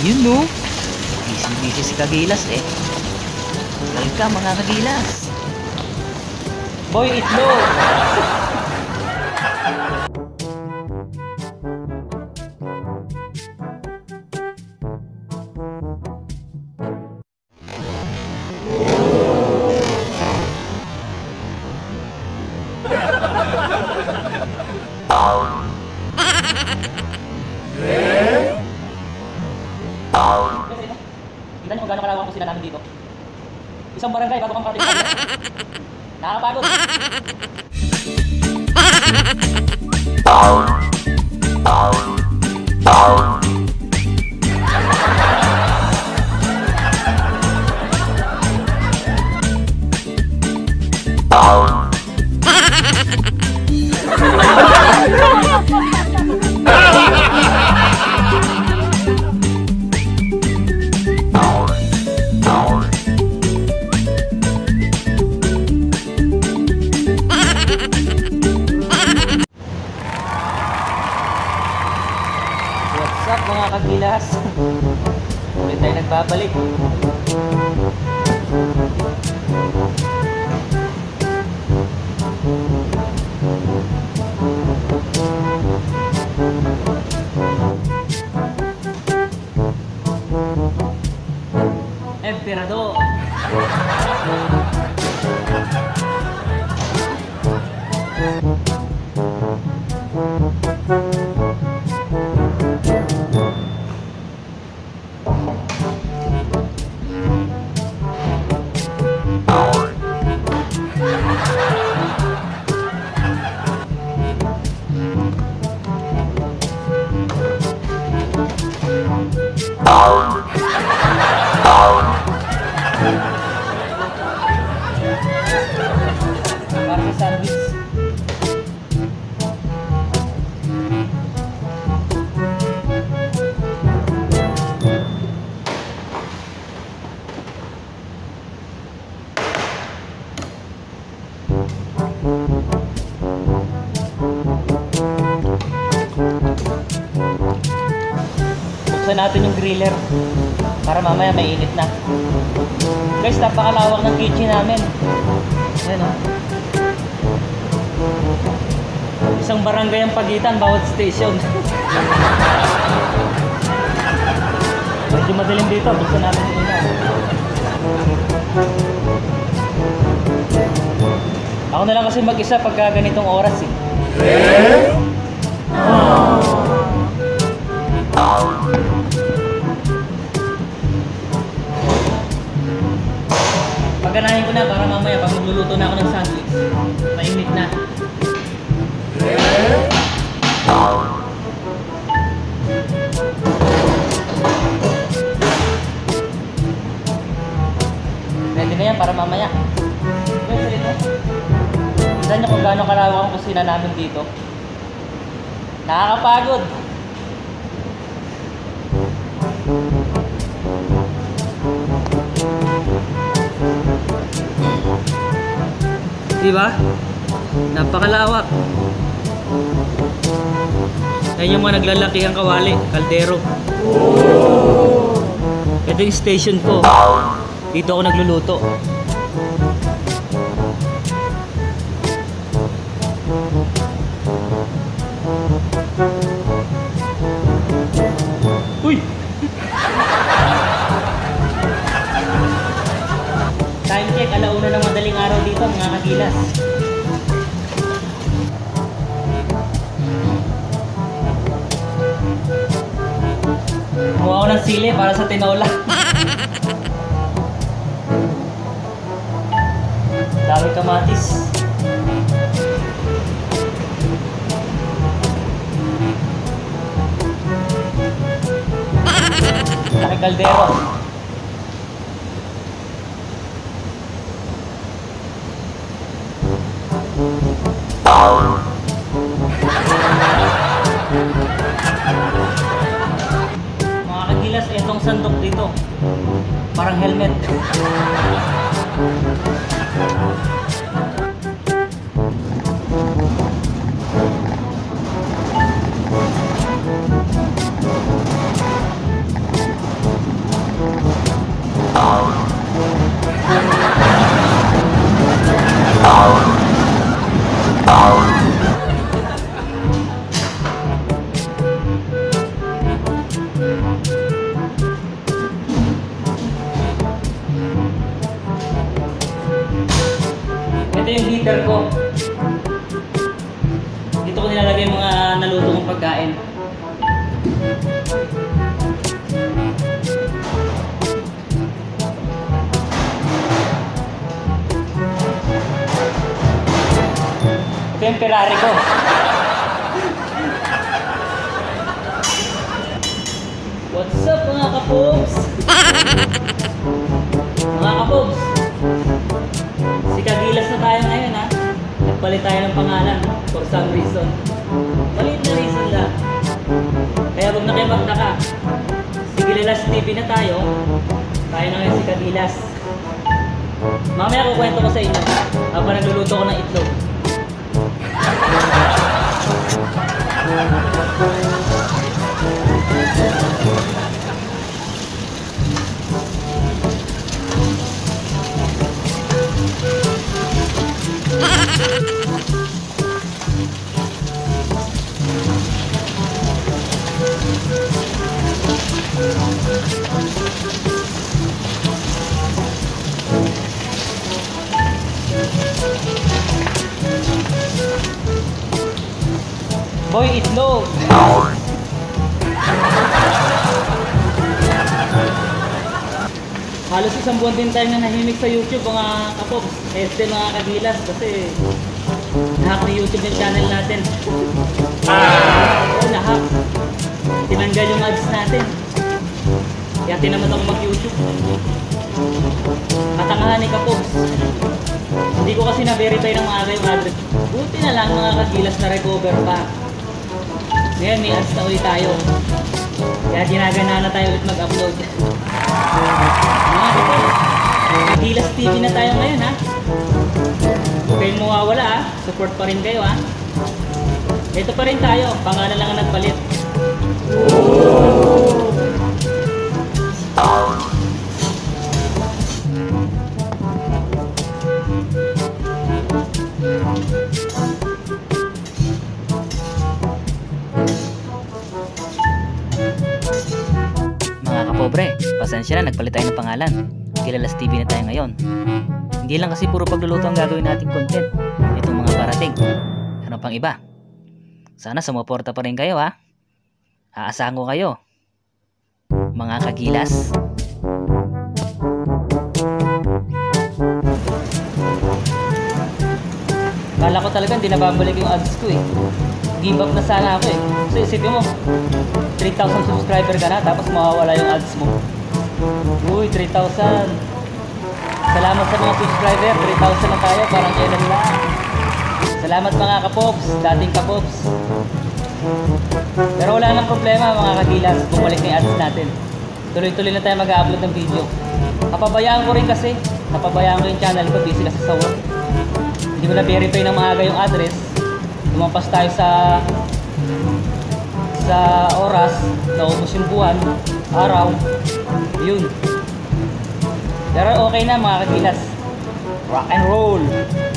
Yun no, busy-busy si Kagilas eh. Welcome mga Kagilas. Boy, itlog! Tignan nyo kung gano'ng kalawang kusina namin dito. Isang barangay bago kang parating sa nakakapagod. What's up mga Kagilas? Ulit tayo nagbabalik. Emperador! Para sa service. Buksan natin yung griller para mamaya mainit na. Guys, napakalawak ng kitchen namin. Ayan o. Isang barangay ang pagitan bawat station. Medyo madilim dito. Buksan natin yung ilaw. Ako na lang kasi mag-isa pagka ganitong oras eh. Paganahin ko na para mamaya pag magluluto na ako ng sandwich, mainit na. Ready na yan para mamaya. Tignan nyo kung gaano kalawak ang kusina namin dito. Nakakapagod. Diba? Napakalawak. Yan yung mga naglalakihang kawali, kaldero. Ito yung station ko. Dito ako nagluluto. Uy! Time check, 1:00 ng madaling araw dito mga Kagilas. Kumuha ako ng sili para sa tinola. Daming kamatis. Laki kaldero. Mga Kagilas, itong sandok dito parang helmet. Ito yung heater ko. Dito ko nilalagay yung mga naluto kong pagkain. Ito yung Ferrari ko. What's up mga kapobs? Mga kapobs, si Kagilas na tayo ngayon ha. Nagpalit tayo ng pangalan for some reason. Maliit na reason lang. Kaya huwag na kayo magtaka. Si Gilas TV na tayo. Tayo na ngayon si Kagilas. Mamaya kukwento ko sa inyo habang nagluluto ko ng itlog. Boy, itlog! Halos isang buwan din tayo na nahimik sa YouTube mga kapobs. Mga Kagilas kasi nahack ni YouTube yung channel natin. Oo, nahack. Tinanggal yung ads natin. Kaya tinamat ako mag-YouTube. Katangahan ni kapobs. Hindi ko kasi na-verify ng maaga yung address. Buti na lang mga Kagilas na recover pa. Ngayon may ads na ulit tayo. Kaya ginagana na tayo ulit mag-upload. Kagilas TV na tayo ngayon ha. Huwag kayong mawawala ha. Support pa rin kayo ha. Ito pa rin tayo. Pangalan lang ang nagpalit. Mga kapobre, pasensya na, nagpalit tayo ng pangalan. Gilas TV na tayo ngayon. Hindi lang kasi puro pagluluto ang gagawin nating content. Itong mga parating. Ano pang iba? Sana sumuporta pa rin kayo ha. Aasahan ko kayo. Mga Kagilas. Kala ko talaga hindi na babalik yung ads ko eh. Give up na sana ako eh. So isipin mo, 3,000 subscriber ka na tapos mawawala yung ads mo. Uy, 3,000. Salamat sa mga subscriber. 3,000 na tayo, parang kailan lang. Salamat mga kapobs, dating kapobs. Pero wala nang problema mga Kagilas, bumalik na yung ads natin. Tuloy-tuloy na tayo mag-upload ng video. Napabayaan ko rin kasi, napabayaan ko yung channel ko, busy kasi sa work. Hindi ko na-verify ng maaga yung address. Lumampas tayo sa oras, naubos yung buwan, araw, yun. Pero okay na mga Kagilas. Rock and roll!